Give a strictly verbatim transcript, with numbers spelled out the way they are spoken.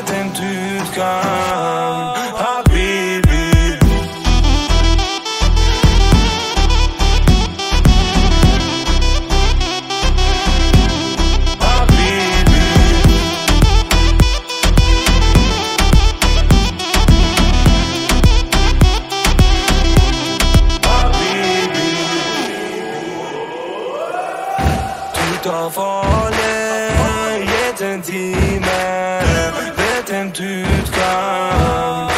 vetëm ty t'kam habibi. Ta fale jetën time, vetëm ty t'kam